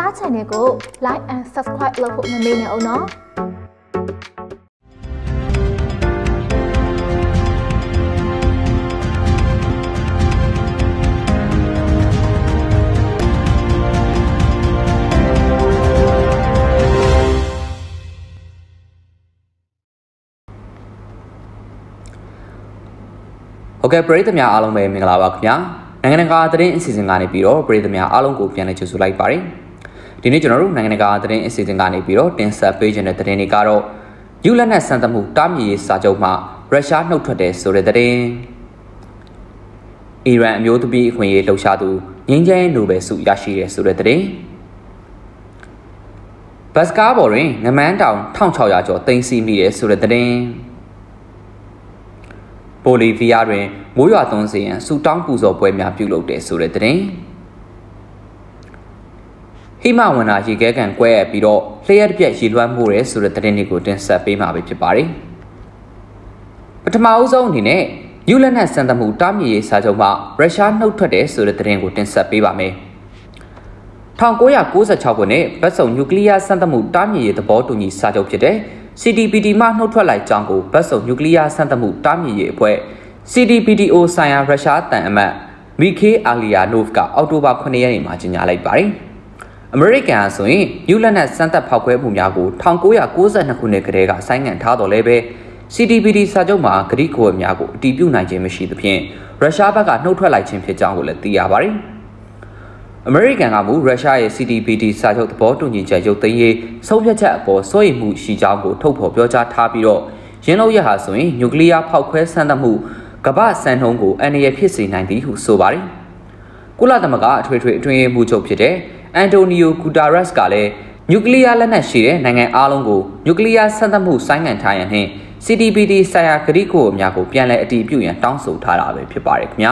Star Channel ကို Like and Subscribe လုပ်ဖို့မမေ့နဲ့အောင်နော်ဟုတ်ကဲ့ပရိသတ်များအားလုံးပဲမင်္ဂလာပါခင်ဗျာနိုင်ငံတကာသတင်းအစီအစဉ်ကနေပြီးတော့ပရိသတ်များအားလုံးကိုပြန်လည်ကြိုဆိုလိုက်ပါတယ်ဒီနေ့ကျွန်တော်တို့နိုင်ငံတကာသတင်းအစီအစဉ်ကနေပြီးတော့တင်ဆက်ပေးခြင်းတဲ့သတင်းတွေကတော့ယူလက်နက်စံသမှုတားမြစ်ရေးစာချုပ်မှာရုရှားနှုတ်ထွက်တယ်ဆိုတဲ့သတင်းအီရန်အမျိုးသမီးအခွင့်အရေးလှုပ်ရှားသူငြိမ်းချမ်းရေးနိုဘယ်ဆုရရှိတယ်ဆိုတဲ့သတင်းဘတ်စကားဘော်တွင်ငမန်းတောင်1600ကျော်တင်စီမိတယ်ဆိုတဲ့သတင်းဘိုလီဗီးယားတွင်မိုးရွာသွန်းစေရန်ဆူတောင်းပူဇော်ပွဲများပြုလုပ်တယ်ဆိုတဲ့သတင်းဟိမဝန္တာရေခဲကန်ကွဲပြီးတော့လျှက်တစ်ပြက်ရေလွှမ်းမှုရဲဆိုတဲ့သတင်းတွေကိုတင်ဆက်ပေးမှာဖြစ်ပါတယ်ပထမအဦးဆုံးအနေနဲ့ယူလက်နက်စံသမှုတားမြစ်ရေးစာချုပ်မှာရုရှားနှုတ်ထွက်တယ်ဆိုတဲ့သတင်းကိုတင်ဆက်ပေးပါမယ်1996ခုနှစ်ဗတ်စုံနျူကလ িয়ার စံသမှုတားမြစ်ရေးသဘောတူညီစာချုပ်ဖြစ်တဲ့CTBT မှနှုတ်ထွက်လိုက်ကြောင်းကိုဗတ်စုံနျူကလ িয়ার စံသမှုတားမြစ်ရေးအဖွဲ့ CTBTO ဆိုင်ရာရုရှားတန်အမတ်မီခေးအာလီယာနိုဗ်ကအောက်တိုဘာ9ရက်နေ့မှာကြေညာလိုက်ပါတယ်။အမေရိကန်ဆိုရင်ယူလက်နက်စမ်းသပ်ဖောက်ခွဲမှုများကို1992ခုနှစ်ကတည်းကဆိုင်းငံ့ထားတော်လဲပဲ CTBT စာချုပ်မှာဂရိကိုယ်များကိုအတည်ပြုနိုင်ခြင်းမရှိသဖြင့်ရုရှားဘက်ကနှုတ်ထွက်လိုက်ခြင်းဖြစ်ကြောင်းကိုလည်းသိရပါတယ်။အမေရိကန်ကမူရုရှားရဲ့ CTBT စာချုပ်သဘောတူညီချက်ရုပ်သိမ်းရေးဆုံးဖြတ်ချက်အပေါ်စိုးရိမ်မှုရှိကြောင်းကိုထုတ်ဖော်ပြောကြားထားပြီးတော့ရင်းနှီးရဟာဆိုရင်နျူကလ িয়ার ဖောက်ခွဲစမ်းသပ်မှုကမ္ဘာစံနှုန်းကိုအန္တရာယ်ဖြစ်စေနိုင်သည်ဟုဆိုပါတယ်။ကုလသမဂ္ဂအထွေထွေအတွင်းရေးမှူးချုပ်ဖြစ်တဲ့အန်တိုနီယိုဂူတာရက်စ်ကလည်းနျူကလ িয়ার လက်နက်ရှိတဲ့နိုင်ငံအားလုံးကိုနျူကလ িয়ার စမ်းသပ်မှုဆိုင်းငံ့ထားရန်နှင့် CTBT ဆိုင်ရာဂရိကိုအများကိုပြန်လည်အတည်ပြုရန်တောင်းဆိုထားတာပဲဖြစ်ပါတယ်ခင်ဗျာ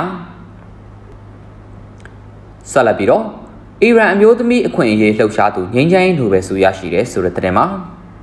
။ဆက်လက်ပြီးတော့အီရန်အမျိုးသမီးအခွင့်အရေးလှုပ်ရှားသူငြိမ်းချမ်းရေးနိုဘယ်ဆုရရှိတယ်ဆိုတဲ့သတင်းမှာ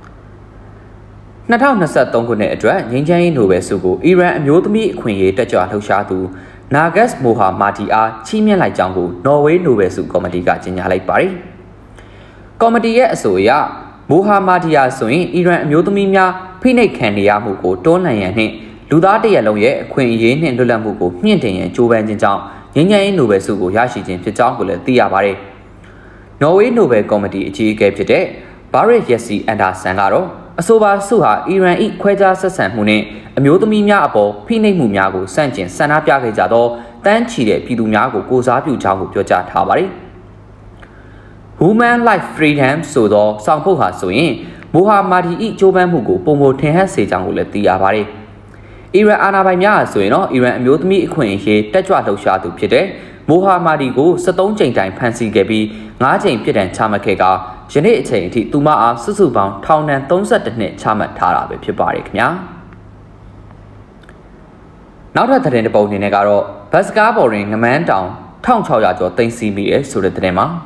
2023ခုနှစ်အတွက်ငြိမ်းချမ်းရေးနိုဘယ်ဆုကိုအီရန်အမျိုးသမီးအခွင့်အရေးတက်ကြွလှုပ်ရှားသူနာဂတ်မိုဟာမာဒီအားချီးမြှင့်လိုက်ကြောင်းကိုနော်ဝေးနိုဘယ်ဆုကော်မတီကကြေညာလိုက်ပါတယ်။ကော်မတီရဲ့အဆိုအရမိုဟာမာဒီယာဆိုရင်အီရန်အမျိုးသမီးများဖိနှိပ်ခံနေရမှုကိုတွန်းလှန်ရန်နှင့်လူသားတရက်လုံးရဲ့အခွင့်အရေးနှင့်လွတ်လပ်မှုကိုမြင့်တင်ရန်ကြိုးပမ်းခြင်းကြောင့်ငြိမ်းချမ်းရေးနိုဘယ်ဆုကိုရရှိခြင်းဖြစ်ကြောင်းကိုလည်းသိရပါတယ်။နော်ဝေးနိုဘယ်ကော်မတီအကြီးအကဲဖြစ်တဲ့ဘာရစ်ရက်စီအန်ဒါဆန်ကတော့အဆိုပါဆုဟာအီရန်၏ခွဲခြားဆက်ဆံမှုနှင့်အမျိုးသမီးများအပေါ်ဖိနှိပ်မှုများကိုစန့်ကျင်ဆန္ဒပြခဲ့ကြသောတန်းချီတဲ့ပြည်သူများကိုကိုစားပြုကြောင်းကိုပြောကြားထားပါတယ်။ Women Life Freedom ဆိုသောစောင့်ဖို့ဟာဆိုရင်မိုဟာမာဒီ၏ကြိုးပမ်းမှုကိုပုံမထင်ဟပ်စေကြောင်းကိုလည်းသိရပါတယ်။အီရန်အာဏာပိုင်များဆိုရင်တော့အီရန်အမျိုးသမီးအခွင့်အရေးတက်ကြွလှုပ်ရှားသူဖြစ်တဲ့မိုဟာမာဒီကို73ကြိမ်တိုင်ဖမ်းဆီးခဲ့ပြီး9ကြိမ်ပြစ်ဒဏ်ချမှတ်ခဲ့ကယနေ့အချိန်အထိသူမအားစုစုပေါင်းထောင်ဒဏ်32နှစ်ချမှတ်ထားတာပဲဖြစ်ပါတယ်ခင်ဗျာနောက်ထပ်သတင်းတစ်ပုဒ်အနေနဲ့ကတော့ဘတ်စကားဘော်တွင်ငမန်းတောင်1600ကျော်တင်စီမိရဲဆိုတဲ့သတင်းမှာ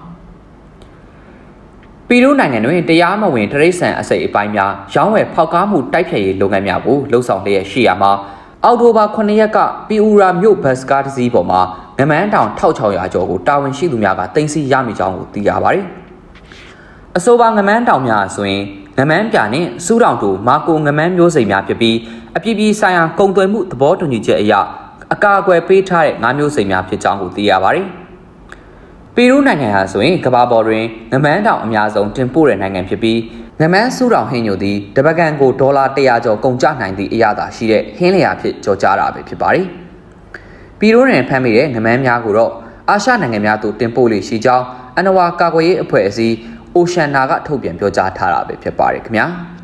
ပီရူးနိုင်ငံတွင်တရားမဝင်တရိတ်ဆန်အစိပ်အပိုင်းများရောင်းဝယ်ဖောက်ကားမှုတိုက်ဖျက်ရေးလုပ်ငန်းများကိုလှုပ်ဆောင်လျက်ရှိရာမှာအောက်တိုဘာ9ရက်ကပီအူရာမြို့ဘတ်စကားတစ်စီးပေါ်မှာငမန်းတောင်1600ကျော်ကိုတာဝန်ရှိသူများကတင်စီရမိကြောင်းကိုသိရပါတယ်အဆိုပါငမန်းတောင်များဆိုရင်ငမန်းပြနှင့်စူးတောင်တို့မာကိုငမန်းမျိုးစိမ်များဖြစ်ပြီးအပြည်ပြည်ဆိုင်ရာကုန်သွယ်မှုသဘောတူညီချက်အရအကာအကွယ်ပေးထားတဲ့ငါးမျိုးစိမ်များဖြစ်ကြောင်းကိုသိရပါတယ်။ပီရူးနိုင်ငံဟာဆိုရင်ကမ္ဘာပေါ်တွင်ငမန်းတောင်အများဆုံးတင်ပို့တဲ့နိုင်ငံဖြစ်ပြီးငမန်းစူးတောင်ဟင်းညိုသည်တပတ်ကန်ကိုဒေါ်လာ100ကျော်ကုန်ကျနိုင်သည့်အရသာရှိတဲ့ဟင်းလျာဖြစ်ကြော်ကြားတာပဲဖြစ်ပါတယ်။ပီရူးတွင်ဖမ်းမိတဲ့ငမန်းများကိုတော့အာရှနိုင်ငံများသို့တင်ပို့လေရှိကြောင်းအနဝါကာကွယ်ရေးအဖွဲ့အစည်းအိုရှန်နာကထုတ်ပြန်ပြောကြားထားတာပဲဖြစ်ပါတယ်ခင်ဗျာ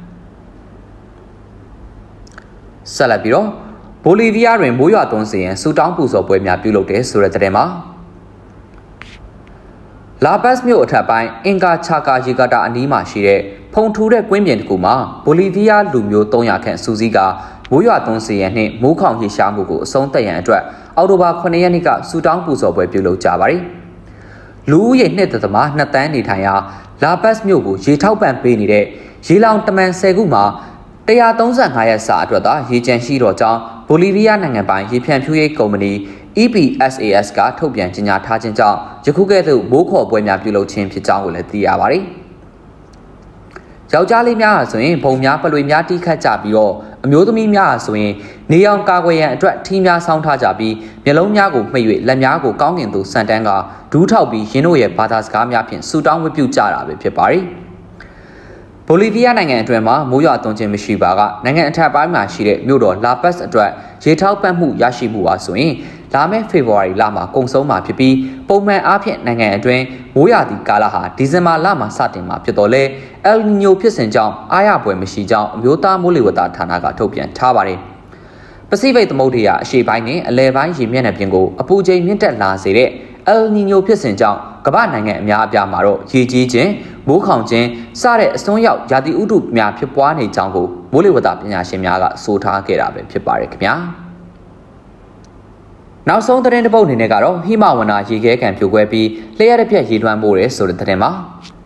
ဆက်လက်ပြီးတော့ဘိုလီဗီးယားတွင်မိုးရွာသွန်းစေရန်ဆူတောင်းပူဇော်ပွဲများပြုလုပ်တယ်ဆိုတဲ့သတင်းမှာလာဘတ်မြို့အထက်ပိုင်းအင်ကာချာကာရီဂါတာအနီးမှာရှိတဲ့ဖုန်ထူးတဲ့ကွင်းပြင်တစ်ခုမှာဘိုလီဗီးယားလူမျိုး300ခန့်စူးစီးကမိုးရွာသွန်းစေရန်နှင့်မိုးခေါင်ရေရှားမှုကိုအဆုံးသတ်ရန်အတွက်အောက်တိုဘာ9ရက်နေ့ကဆူတောင်းပူဇော်ပွဲပြုလုပ်ကြပါတယ်လူဦးရေ2.2သန်းနေထိုင်ရာလာဘတ်မြို့ကိုရေထောက်ပံ့ပေးနေတဲ့ရေလောင်တမန်10ခုမှာ135ရက်စာအတွက်သာရေကြံရှိတော့ကြောင်းဘိုလီဗီးယားနိုင်ငံပိုင်ရေဖြန့်ဖြူးရေးကုမ္ပဏီ EPSAS ကထုတ်ပြန်ကြေညာထားခြင်းကြောင့်ယခုကဲ့သို့မိုးခေါ်ပွဲများပြုလုပ်ခြင်းဖြစ်ကြောင်းကိုလည်းသိရပါတယ်။ယောက်ျားလေးများဟာဆိုရင်ဘုံများပလွေများတီးခတ်ကြပြီးတော့အမျိုးသမီးများဟာဆိုရင်နေအောင်ကာကွယ်ရန်အတွက်ထီးများဆောင်းထားကြပြီးမျက်လုံးများကိုမှိတ်၍လက်များကိုကောင်းကင်သို့ဆန်တန်းကဒူးထောက်ပြီးရင်းတို့ရဲ့ဘာသာစကားများဖြင့်ဆူတောင်းဝတ်ပြုကြတာပဲဖြစ်ပါတယ်။ဘိုလီဗီးယားနိုင်ငံအတွင်းမှာမိုးရွာသွန်းခြင်းမရှိပါကနိုင်ငံအထက်ပိုင်းမှာရှိတဲ့မြို့တော်လာပတ်စ်အတွက်ရေထောက်ပံ့မှုရရှိမှုပါဆိုရင်လာမယ့်ဖေဖော်ဝါရီလမှာကုန်ဆုံးမှာဖြစ်ပြီးပုံမှန်အားဖြင့်နိုင်ငံအတွင်းမိုးရွာသည့်ကာလဟာဒီဇင်ဘာလမှာစတင်မှာဖြစ်တော်လဲအယ်လ်နီညိုဖြစ်စဉ်ကြောင့်အားရပွဲမရှိကြောင်းအမျိုးသားမိုးလေဝသဌာနကထုတ်ပြန်ထားပါတယ်။ပစိဖိတ်သမုဒ္ဒရာအရှေ့ပိုင်းနဲ့အလယ်ပိုင်းရေမျက်နှာပြင်ကိုအပူချိန်မြင့်တက်လာစေတဲ့အယ်လ်နီညိုဖြစ်စဉ်ကြောင့်ကမ္ဘာနိုင်ငံအများအပြားမှာတော့ရေကြီးခြင်းမိုးခေါင်ခြင်းစတဲ့အစွန်းရောက်ရာသီဥတုများဖြစ်ပွားနေကြောင်းကိုမိုးလေဝသပညာရှင်များကဆိုထားခဲ့တာပဲဖြစ်ပါတယ်ခင်ဗျာနောက်ဆုံးသတင်းတစ်ပုဒ်အနေနဲ့ကတော့ဟိမဝန္တာရေခဲကန်ပြိုကွဲပြီးလျှက်တစ်ပြက်ရေလွှမ်းမိုးတယ်ဆိုတဲ့သတင်းပါ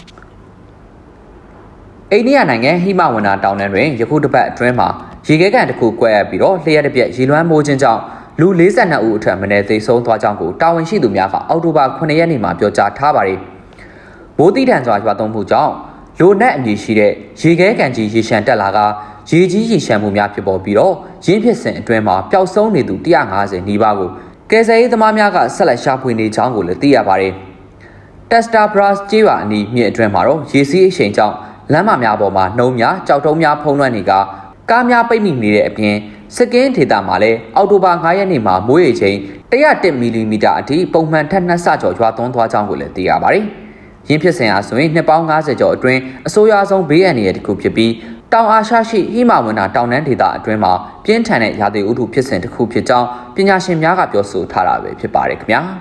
အိန္ဒိယနိုင်ငံဟိမဝန္တာတောင်တန်းတွင်ယခုတစ်ပတ်အတွင်းမှာရေခဲကန်တစ်ခုကွဲအပ်ပြီးတော့လျှက်တစ်ပြက်ရေလွှမ်းမိုးခြင်းကြောင့်လူ42ဦးအထက်မင်းသေဆုံးသွားကြောင်းကိုတာဝန်ရှိသူများကအောက်တိုဘာ9ရက်နေ့မှာပြောကြားထားပါတယ်။မိုးတိထန်စွာရွာသွန်းမှုကြောင့်လိုနက်အမည်ရှိတဲ့ရေခဲကန်ကြီးရေရှမ်းတက်လာကရေကြီးရေရှမ်းမှုများဖြစ်ပေါ်ပြီးတော့ရင်းဖြစ်စဉ်အတွင်းမှာပျောက်ဆုံးနေသူ150နီးပါးကိုကယ်ဆယ်ရေးသမားများကဆက်လက်ရှာဖွေနေကြောင်းကိုလည်းသိရပါတယ်။တက်စတာဘရာစ်ကျေးရွာအနီးမြစ်အတွင်းမှာတော့ရေစီးအရှိန်ကြောင့်လမ်းမများပေါ်မှာနှုံများကြောက်တုံးများဖုံးလွှမ်းနေကကားများပိတ်မိနေတဲ့အပြင်စကင်းဒေတာမှာလည်းအောက်တိုဘာ9ရက်နေ့မှာမိုးရေချိန်101မီလီမီတာအထိပုံမှန်ထက်2ဆကျော်ရွာသွန်းသွားကြောင်းကိုလည်းသိရပါတယ်။ရင်းဖြစ်စဉ်အားဆိုရင်နှစ်ပေါင်း90ကျော်အတွင်းအဆိုးရွားဆုံးဘေးအန္တရာယ်တစ်ခုဖြစ်ပြီးတောင်အာရှရှိဟိမဝန္တာတောင်တန်းဒေသအတွင်းမှာပြင်းထန်တဲ့ရာသီဥတုဖြစ်စဉ်တစ်ခုဖြစ်ကြောင်းပညာရှင်များကပြောဆိုထားတာပဲဖြစ်ပါတယ်ခင်ဗျာ။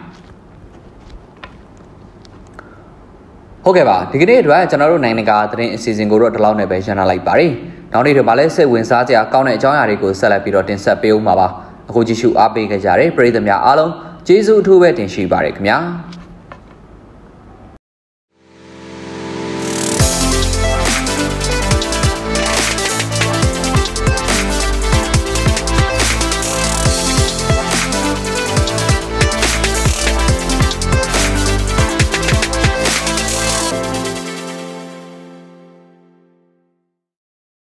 ဟုတ်ကဲ့ပါဒီကနေ့အတွက်ကျွန်တော်တို့နိုင်ငံတကာသတင်းအစီအစဉ်ကိုတော့ဒီလောက်နဲ့ပဲရန်နာလိုက်ပါတယ်။နောက်နေ့တွေမှာလည်းစိတ်ဝင်စားစရာကောင်းတဲ့အကြောင်းအရာတွေကိုဆက်လက်ပြီးတော့တင်ဆက်ပေးဦးမှာပါအခုကြည့်ရှုအားပေးကြတဲ့ပရိသတ်များအားလုံးကျေးဇူးအထူးပဲတင်ရှိပါရခင်ဗျာ။